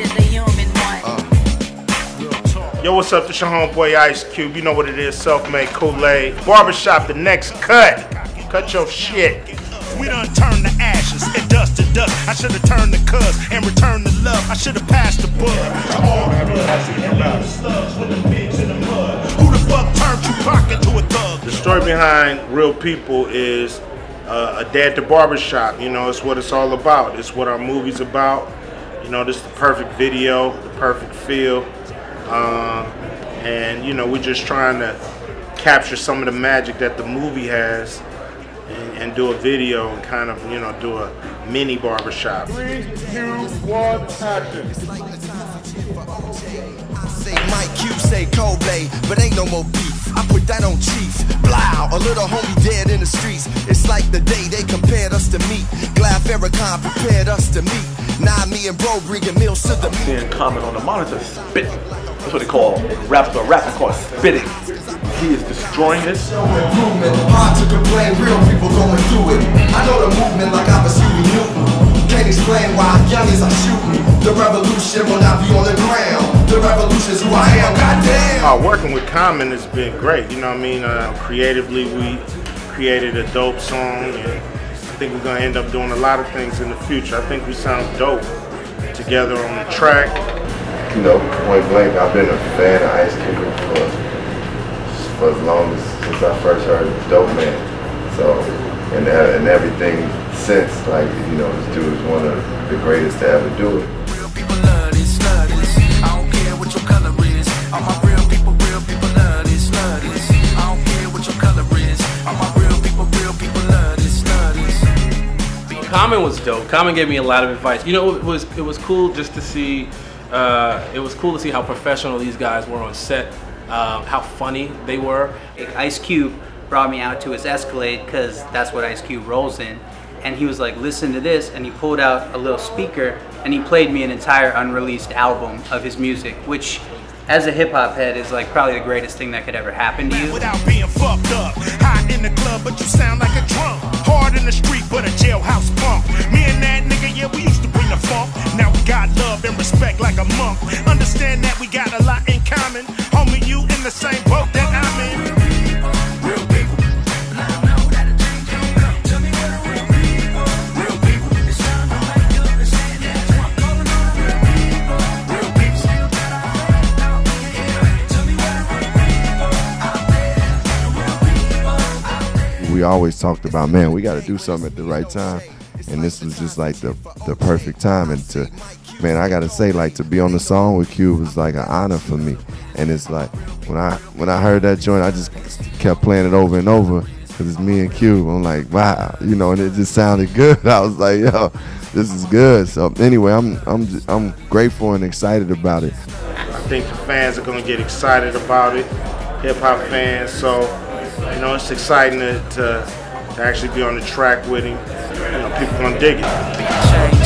Yo, what's up? This your homeboy Ice Cube. You know what it is, self-made Kool-Aid. Barbershop, the next cut. Cut your shit. We done turned to ashes and dust to dust. I should have turned to cuz and returned the love. I should have passed the bud to all the bloods and the slugs with the pigs in the mud. Who the fuck turned Tupac into a thug? The story behind Real People is a day at the barbershop. You know, it's what it's all about. It's what our movie's about. You know, this is the perfect video, the perfect feel. And you know, we're just trying to capture some of the magic that the movie has and do a video and kind of, you know, do a mini barbershop. 3, 2, 1, action. Say Mike Q, say Kobe, but ain't no more beef. I put that on Chief. Blow, a little homie dead in the streets. It's like the day they compared us to meet. Glad Farrakhan prepared us to meet. Now me and bro bringing meals to the meat. Seeing Common on the monitor spitting. That's what they call rappers or rapping called spitting. He is destroying this. Hard to complain, real people going through it. I know the movement like I'm a Huey Newton. Can't explain why youngins are shooting. The revolution will not be on the ground. The revolution's who I am, goddamn. Working with Common has been great. You know what I mean? Creatively, we created a dope song, and I think we're gonna end up doing a lot of things in the future. I think we sound dope together on the track. You know, point blank, I've been a fan of Ice Cube for as long as since I first heard Dope Man. So, and everything since, like, you know, this dude is one of the greatest to ever do it. Real people love this, love this. I don't care what your color is. All my real people love this, love this. I don't care what your color is. All my real people love this, love this. Common was dope. Common gave me a lot of advice. You know, it was cool just to see. It was cool to see how professional these guys were on set, how funny they were. Ice Cube brought me out to his Escalade because that's what Ice Cube rolls in. And he was like, listen to this, and he pulled out a little speaker and he played me an entire unreleased album of his music, which as a hip hop head is like probably the greatest thing that could ever happen to you. Without being fucked up, hot in the club, but you sound like a drunk. Hard in the street, but a jailhouse punk. Me and that nigga, yeah, we used to bring the funk. Now we got love and respect like a monk. Understand that we got a lot in common. Homie, you in the same boat that I'm in. Real people. We always talked about, man, we got to do something at the right time, and this was just like the perfect time. And to, man, I gotta say, like, to be on the song with Cube was like an honor for me. And it's like when I heard that joint, I just kept playing it over and over because it's me and Cube. I'm like, wow, you know, and it just sounded good. I was like, yo, this is good. So anyway, I'm grateful and excited about it. I think the fans are gonna get excited about it, hip hop fans. So, you know, it's exciting to actually be on the track with him. You know, people gonna dig it.